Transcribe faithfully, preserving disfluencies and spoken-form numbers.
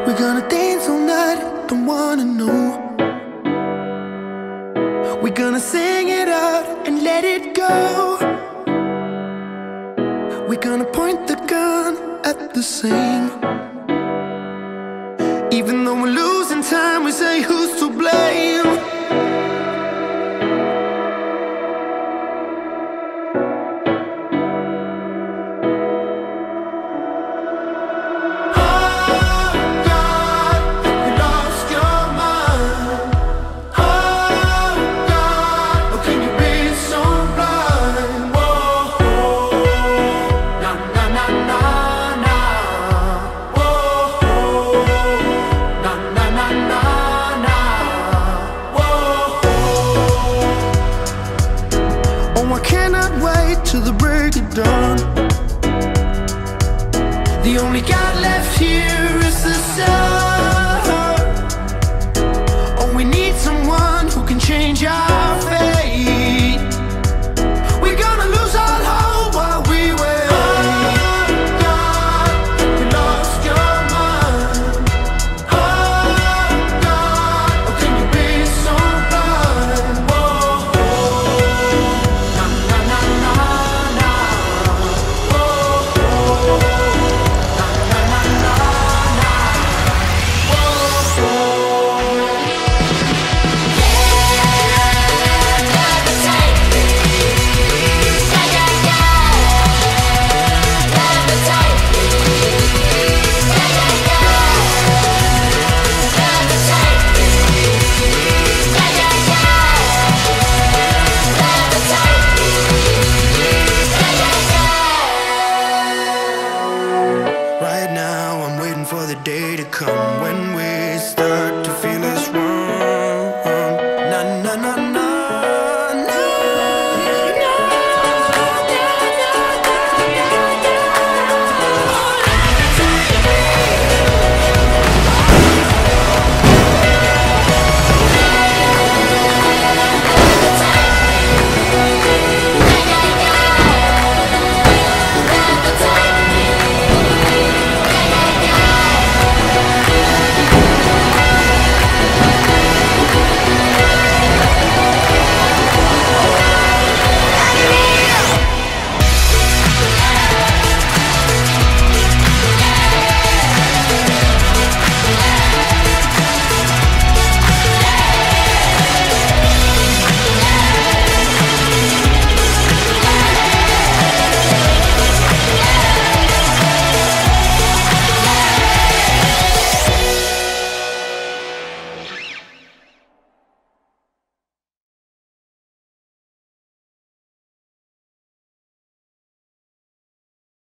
We're gonna dance all night, don't wanna know. We're gonna sing it out and let it go. We're gonna point the gun at the same. Even though we're losing time, we say who's to blame. Till the break of dawn. The only God left here is the sun. Oh, we need someone who can change our fate. We're gonna lose all hope while we wait. Oh God, we lost your mind. Oh God, oh can you be so blind? Whoa, na na na na. For the day to come when we start to feel this